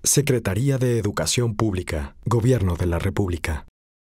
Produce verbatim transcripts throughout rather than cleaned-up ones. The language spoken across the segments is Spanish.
Secretaría de Educación Pública, Gobierno de la República.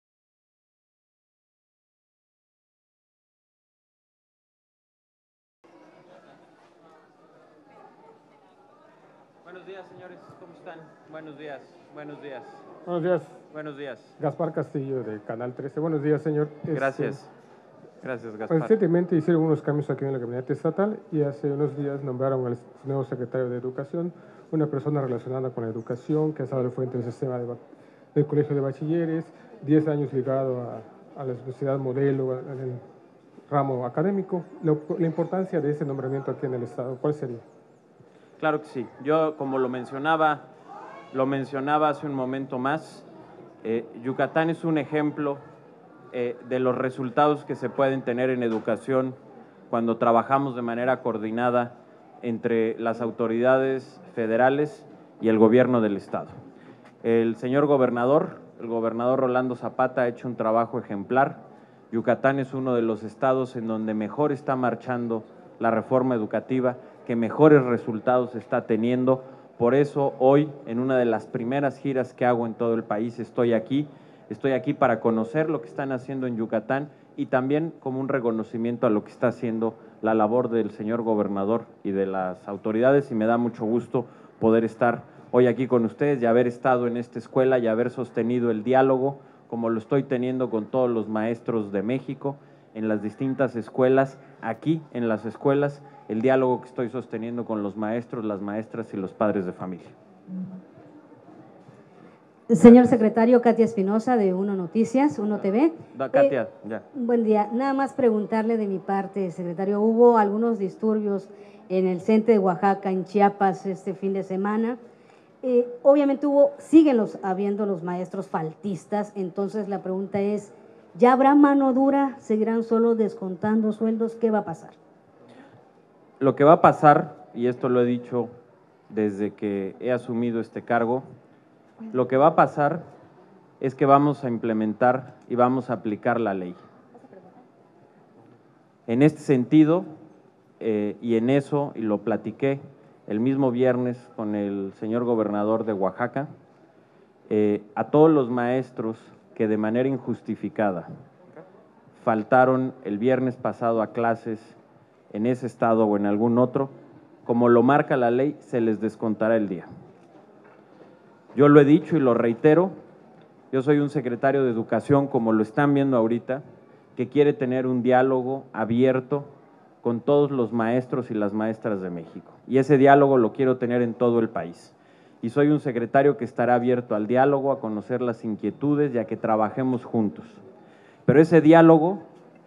Buenos días, señores, ¿cómo están? Buenos días, buenos días. Buenos días. Buenos días. Gaspar Castillo, de Canal trece. Buenos días, señor. Gracias. Este, Gracias, Gaspar. Recientemente hicieron unos cambios aquí en la gabinete estatal y hace unos días nombraron al nuevo secretario de Educación, una persona relacionada con la educación, que ha estado al frente del sistema de, del Colegio de Bachilleres, diez años ligado a, a la Universidad Modelo, en el ramo académico. Lo, la importancia de ese nombramiento aquí en el Estado, ¿cuál sería? Claro que sí. Yo, como lo mencionaba, lo mencionaba hace un momento más, eh, Yucatán es un ejemplo eh, de los resultados que se pueden tener en educación cuando trabajamos de manera coordinada entre las autoridades federales y el gobierno del Estado. El señor gobernador, el gobernador Rolando Zapata, ha hecho un trabajo ejemplar. Yucatán es uno de los estados en donde mejor está marchando la reforma educativa, que mejores resultados está teniendo. Por eso hoy, en una de las primeras giras que hago en todo el país, estoy aquí. Estoy aquí para conocer lo que están haciendo en Yucatán y también como un reconocimiento a lo que está haciendo la labor del señor gobernador y de las autoridades, y me da mucho gusto poder estar hoy aquí con ustedes y haber estado en esta escuela y haber sostenido el diálogo como lo estoy teniendo con todos los maestros de México en las distintas escuelas, aquí en las escuelas, el diálogo que estoy sosteniendo con los maestros, las maestras y los padres de familia. Señor secretario, Katia Espinosa, de Uno Noticias, Uno T V. Da, Katia, eh, ya. Buen día. Nada más preguntarle de mi parte, secretario, hubo algunos disturbios en el centro de Oaxaca, en Chiapas, este fin de semana. Eh, obviamente hubo, siguen los, habiendo los maestros faltistas, entonces la pregunta es, ¿ya habrá mano dura? ¿Seguirán solo descontando sueldos? ¿Qué va a pasar? Lo que va a pasar, y esto lo he dicho desde que he asumido este cargo, lo que va a pasar es que vamos a implementar y vamos a aplicar la ley. En este sentido, eh, y en eso, y lo platiqué el mismo viernes con el señor gobernador de Oaxaca, eh, a todos los maestros que de manera injustificada faltaron el viernes pasado a clases en ese estado o en algún otro, como lo marca la ley, se les descontará el día. Yo lo he dicho y lo reitero, yo soy un secretario de Educación, como lo están viendo ahorita, que quiere tener un diálogo abierto con todos los maestros y las maestras de México. Y ese diálogo lo quiero tener en todo el país. Y soy un secretario que estará abierto al diálogo, a conocer las inquietudes y a que trabajemos juntos. Pero ese diálogo,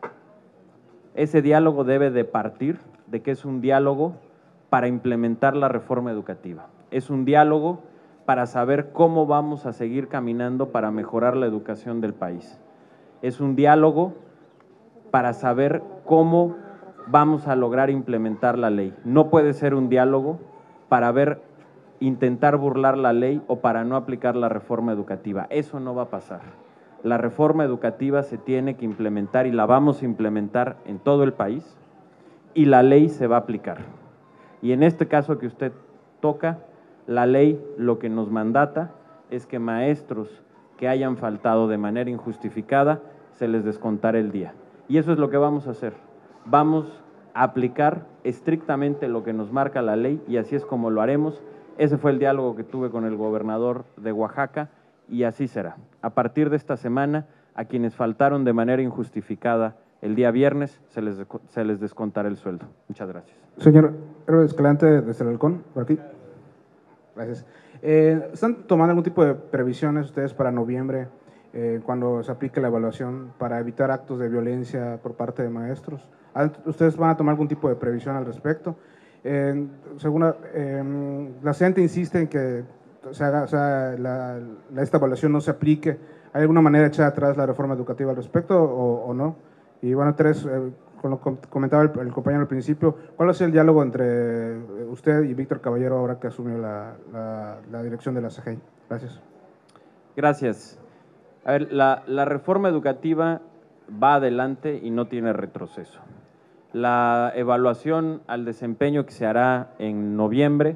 ese diálogo debe de partir de que es un diálogo para implementar la reforma educativa. Es un diálogo para saber cómo vamos a seguir caminando para mejorar la educación del país. Es un diálogo para saber cómo vamos a lograr implementar la ley. No puede ser un diálogo para ver, intentar burlar la ley o para no aplicar la reforma educativa. Eso no va a pasar. La reforma educativa se tiene que implementar y la vamos a implementar en todo el país y la ley se va a aplicar. Y en este caso que usted toca, la ley lo que nos mandata es que maestros que hayan faltado de manera injustificada se les descontará el día. Y eso es lo que vamos a hacer. Vamos a aplicar estrictamente lo que nos marca la ley y así es como lo haremos. Ese fue el diálogo que tuve con el gobernador de Oaxaca y así será. A partir de esta semana, a quienes faltaron de manera injustificada el día viernes, se les, se les descontará el sueldo. Muchas gracias. Señor Héroe Escalante, desde el Halcón, por aquí. Gracias. Eh, ¿Están tomando algún tipo de previsiones ustedes para noviembre, eh, cuando se aplique la evaluación, para evitar actos de violencia por parte de maestros? ¿Ustedes van a tomar algún tipo de previsión al respecto? Eh, según la, eh, la gente insiste en que se haga, o sea, la, la, esta evaluación no se aplique. ¿Hay alguna manera de echar atrás la reforma educativa al respecto o, o no? Y bueno, tres, eh, con lo que comentaba el, el compañero al principio, ¿cuál va a ser el diálogo entre usted y Víctor Caballero ahora que asumió la, la, la dirección de la C G I? Gracias. Gracias. A ver, la, la reforma educativa va adelante y no tiene retroceso. La evaluación al desempeño que se hará en noviembre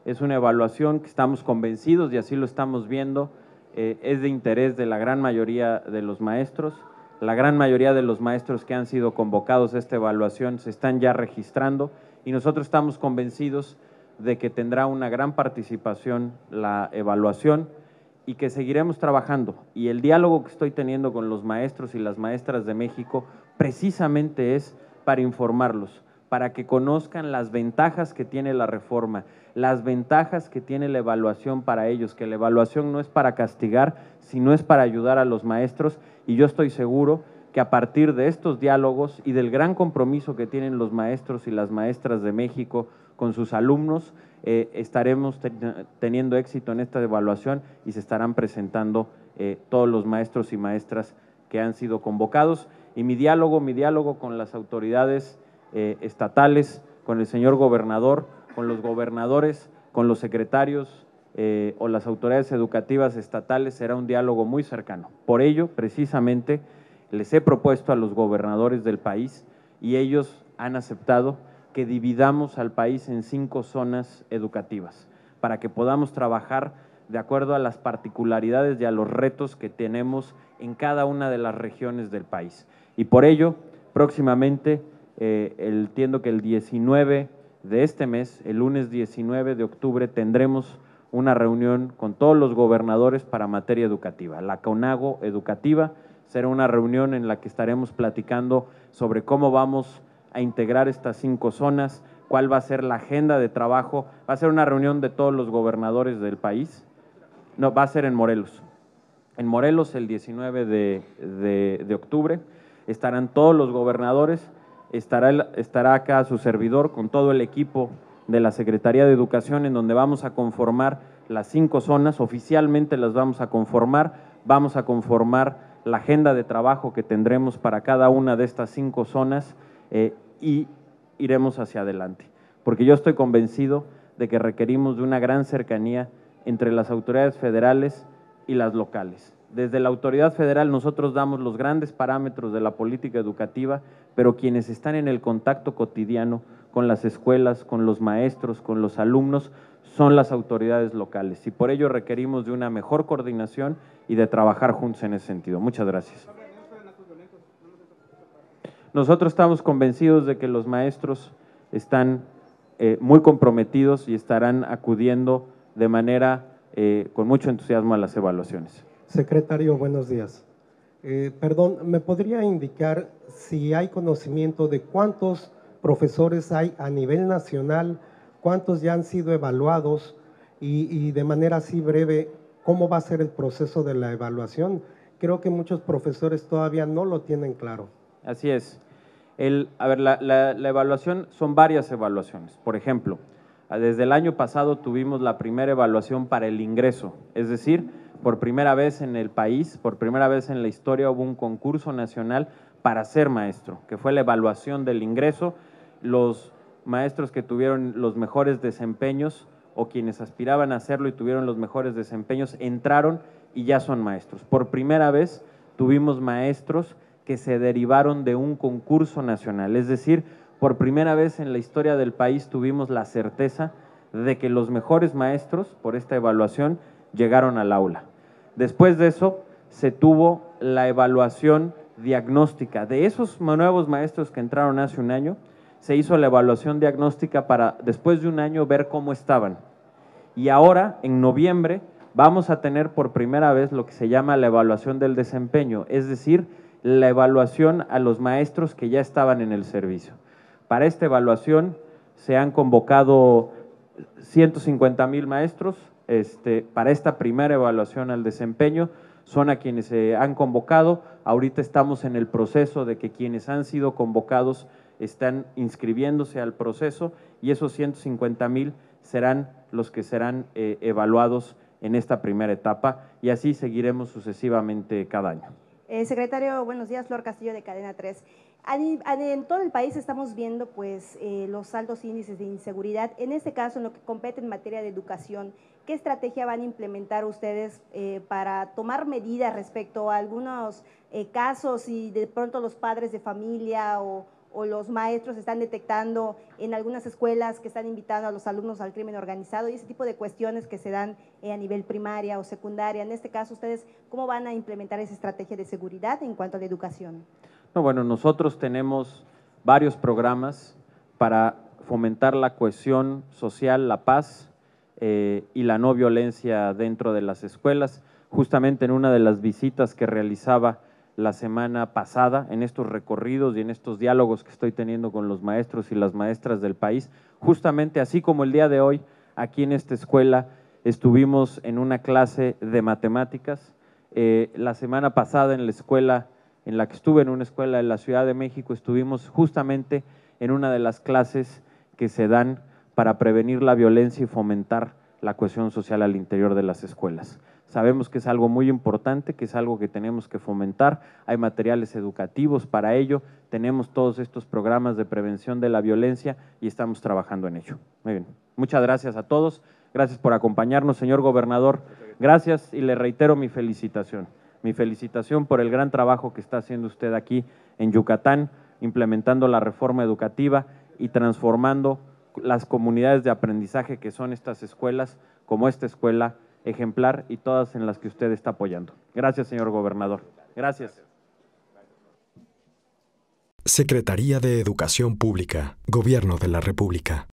es una evaluación que estamos convencidos, y así lo estamos viendo, eh, es de interés de la gran mayoría de los maestros. La gran mayoría de los maestros que han sido convocados a esta evaluación se están ya registrando y nosotros estamos convencidos de que tendrá una gran participación la evaluación y que seguiremos trabajando. Y el diálogo que estoy teniendo con los maestros y las maestras de México precisamente es para informarlos, para que conozcan las ventajas que tiene la reforma, las ventajas que tiene la evaluación para ellos, que la evaluación no es para castigar, sino es para ayudar a los maestros, y yo estoy seguro que a partir de estos diálogos y del gran compromiso que tienen los maestros y las maestras de México con sus alumnos, eh, estaremos te teniendo éxito en esta evaluación y se estarán presentando eh, todos los maestros y maestras que han sido convocados. Y mi diálogo, mi diálogo con las autoridades eh, estatales, con el señor gobernador, con los gobernadores, con los secretarios eh, o las autoridades educativas estatales será un diálogo muy cercano. Por ello, precisamente, les he propuesto a los gobernadores del país y ellos han aceptado que dividamos al país en cinco zonas educativas para que podamos trabajar de acuerdo a las particularidades y a los retos que tenemos en cada una de las regiones del país. Y por ello, próximamente, eh, entiendo que el diecinueve de este mes, el lunes diecinueve de octubre, tendremos una reunión con todos los gobernadores para materia educativa. La CONAGO Educativa será una reunión en la que estaremos platicando sobre cómo vamos a integrar estas cinco zonas, cuál va a ser la agenda de trabajo. Va a ser una reunión de todos los gobernadores del país. No, va a ser en Morelos. En Morelos, el diecinueve de, de, de octubre, estarán todos los gobernadores, estará, el, estará acá su servidor con todo el equipo de la Secretaría de Educación, en donde vamos a conformar las cinco zonas, oficialmente las vamos a conformar, vamos a conformar la agenda de trabajo que tendremos para cada una de estas cinco zonas, eh, y iremos hacia adelante, porque yo estoy convencido de que requerimos de una gran cercanía entre las autoridades federales y las locales. Desde la autoridad federal nosotros damos los grandes parámetros de la política educativa, pero quienes están en el contacto cotidiano con las escuelas, con los maestros, con los alumnos, son las autoridades locales, y por ello requerimos de una mejor coordinación y de trabajar juntos en ese sentido. Muchas gracias. Nosotros estamos convencidos de que los maestros están eh, muy comprometidos y estarán acudiendo de manera eh, con mucho entusiasmo a las evaluaciones. Secretario, buenos días. Eh, perdón, ¿me podría indicar si hay conocimiento de cuántos profesores hay a nivel nacional, cuántos ya han sido evaluados y, y de manera así breve, cómo va a ser el proceso de la evaluación? Creo que muchos profesores todavía no lo tienen claro. Así es. El, a ver, la, la, la evaluación, son varias evaluaciones. Por ejemplo, desde el año pasado tuvimos la primera evaluación para el ingreso, es decir, por primera vez en el país, por primera vez en la historia hubo un concurso nacional para ser maestro, que fue la evaluación del ingreso. Los maestros que tuvieron los mejores desempeños o quienes aspiraban a hacerlo y tuvieron los mejores desempeños entraron y ya son maestros. Por primera vez tuvimos maestros que se derivaron de un concurso nacional, es decir, por primera vez en la historia del país tuvimos la certeza de que los mejores maestros, por esta evaluación, llegaron al aula. Después de eso, se tuvo la evaluación diagnóstica. De esos nuevos maestros que entraron hace un año, se hizo la evaluación diagnóstica para, después de un año, ver cómo estaban. Y ahora, en noviembre, vamos a tener por primera vez lo que se llama la evaluación del desempeño, es decir, la evaluación a los maestros que ya estaban en el servicio. Para esta evaluación se han convocado ciento cincuenta mil maestros. Este, para esta primera evaluación al desempeño, son a quienes se han convocado. Ahorita estamos en el proceso de que quienes han sido convocados están inscribiéndose al proceso y esos ciento cincuenta mil serán los que serán eh, evaluados en esta primera etapa y así seguiremos sucesivamente cada año. Eh, secretario, buenos días, Flor Castillo de Cadena tres. En todo el país estamos viendo pues, eh, los altos índices de inseguridad. En este caso, en lo que compete en materia de educación, ¿qué estrategia van a implementar ustedes eh, para tomar medidas respecto a algunos eh, casos y de pronto los padres de familia o, o los maestros están detectando en algunas escuelas que están invitando a los alumnos al crimen organizado y ese tipo de cuestiones que se dan eh, a nivel primaria o secundaria. En este caso, ¿ustedes cómo van a implementar esa estrategia de seguridad en cuanto a la educación? No, bueno, nosotros tenemos varios programas para fomentar la cohesión social, la paz eh, y la no violencia dentro de las escuelas. Justamente en una de las visitas que realizaba la semana pasada, en estos recorridos y en estos diálogos que estoy teniendo con los maestros y las maestras del país, justamente así como el día de hoy, aquí en esta escuela, estuvimos en una clase de matemáticas. Eh, la semana pasada en la escuela, en la que estuve, en una escuela de la Ciudad de México, estuvimos justamente en una de las clases que se dan para prevenir la violencia y fomentar la cohesión social al interior de las escuelas. Sabemos que es algo muy importante, que es algo que tenemos que fomentar, hay materiales educativos para ello, tenemos todos estos programas de prevención de la violencia y estamos trabajando en ello. Muy bien, muchas gracias a todos, gracias por acompañarnos, señor gobernador, gracias y le reitero mi felicitación, mi felicitación por el gran trabajo que está haciendo usted aquí en Yucatán, implementando la reforma educativa y transformando las comunidades de aprendizaje que son estas escuelas, como esta escuela ejemplar y todas en las que usted está apoyando. Gracias, señor gobernador. Gracias. Secretaría de Educación Pública, Gobierno de la República.